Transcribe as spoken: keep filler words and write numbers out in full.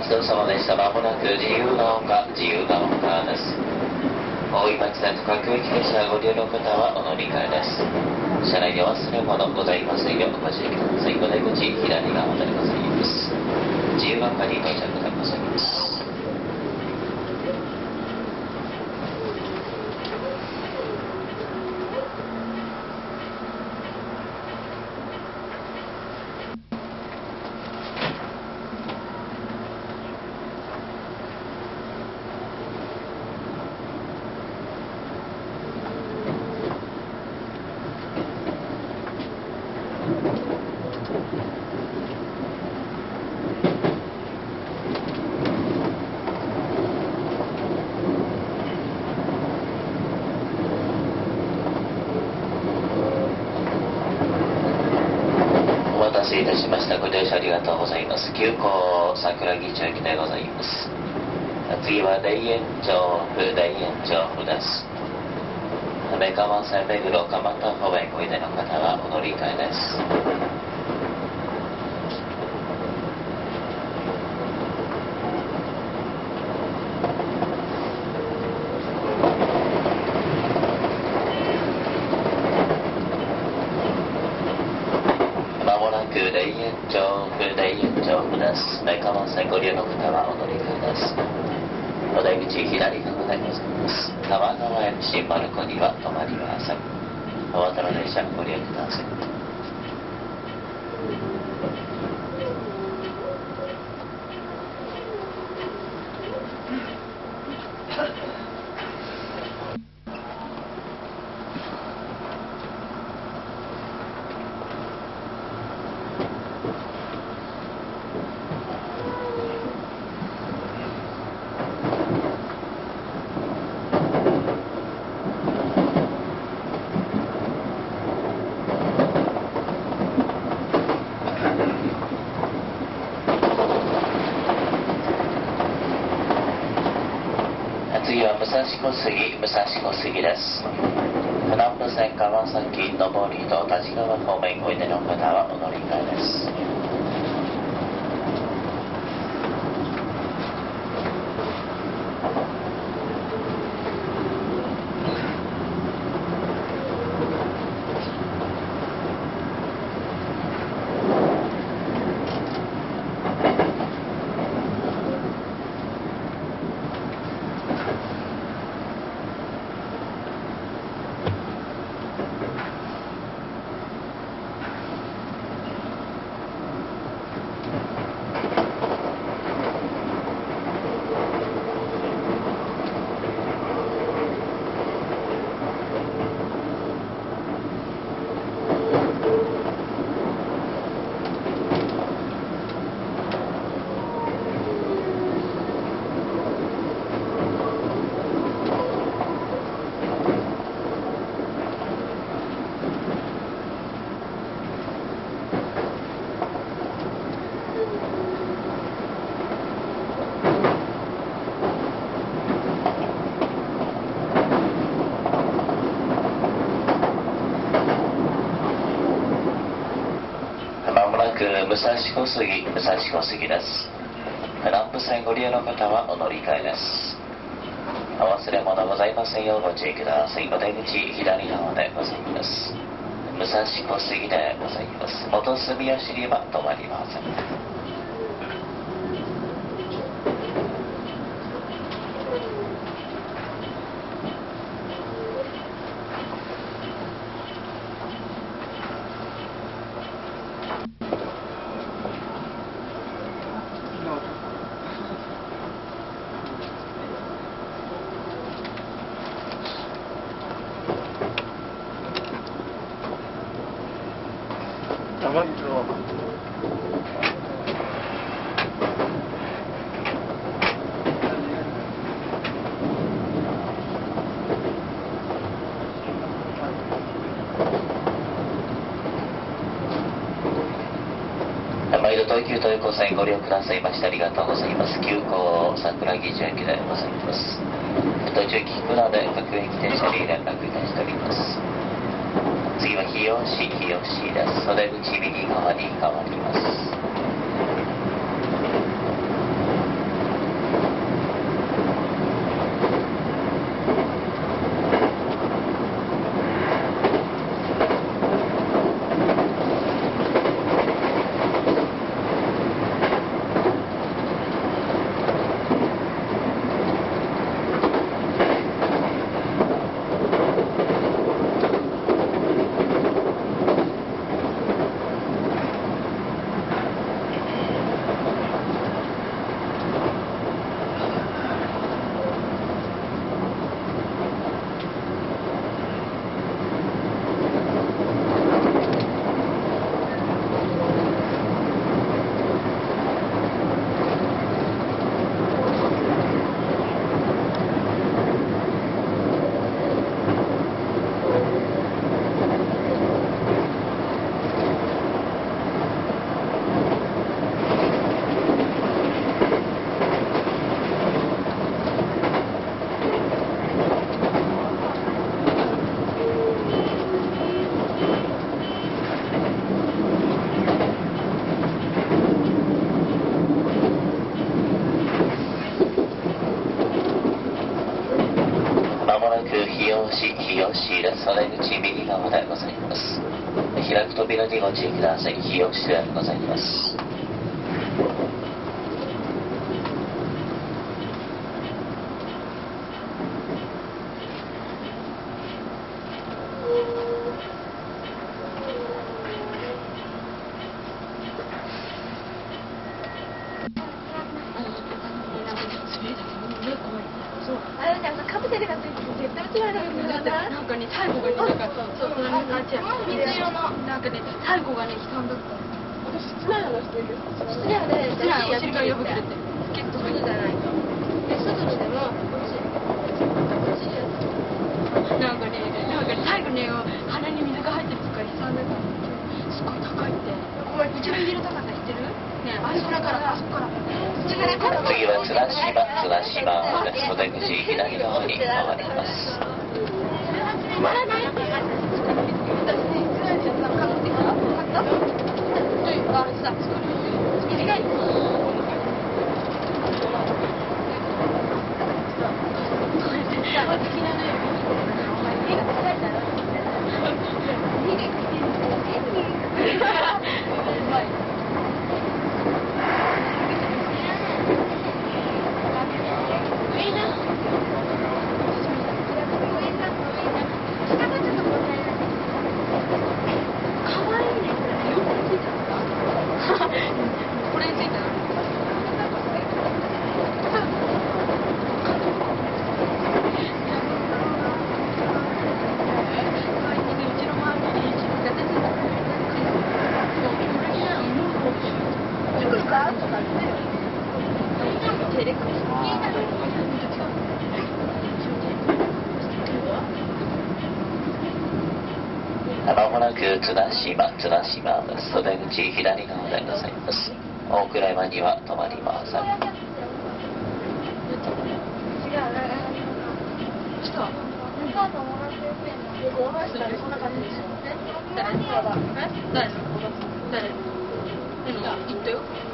お疲れ様でした。まもなく自由が丘、自由が丘です。大井町線と各駅停車ご利用の方はお乗り換えです。車内に忘れ物ございませんようご注意ください。お出口左側でございます。自由が丘に到着でございます。お待たせいたしました。ご乗車ありがとうございます。急行桜木町駅でございます。次は田園調布、田園調布です。目川線目黒蒲田方面おいでの方はお乗り換えです。まもなく田園調布、田園調布です。目川線ご利用の方はお乗り換えです。お出口左側でございます。玉川園新丸子には止まりません。お渡り電車ご利用ください。次は武蔵小杉、武蔵小杉です。南武線川崎、上りと立川方面おいでの方はお乗り換えです。武蔵小杉、武蔵小杉です。南武線ご利用の方はお乗り換えです。お忘れ物ございませんようご注意ください。お出口左側でございます。武蔵小杉でございます。元住吉には止まりません。 玉井と毎度東急東横線ご利用くださいましてありがとうございます。急行桜木町駅でございます。途中菊名で各駅停車に連絡いたしております。次は日吉、日吉です。袖口右側に変わります。 市日吉です。袖口右側でございます。開く扉にご注意ください。日吉でございます。 あれね、カプセルがついてて絶対間違いないんだよな。なんかね、最後がね、なんかそうそうなんか水色のなんかね、最後がね、悲惨だった。私室内のしてるよ。室内で室内お尻が破けてて、結構外じゃないと。で外にでもお尻お尻なんかね、なんか最後ね、鼻に水が入ってるとか悲惨だった。すごい高いって。これ一番入れたかった知ってる？ね、あそこからあそこから。 次は綱島綱島です。袖口左側に回ります。 これについてはまもなく綱島綱島です。袖口左側でございます。大倉山には止まりません。 誰？誰？誰？誰？言ったよ。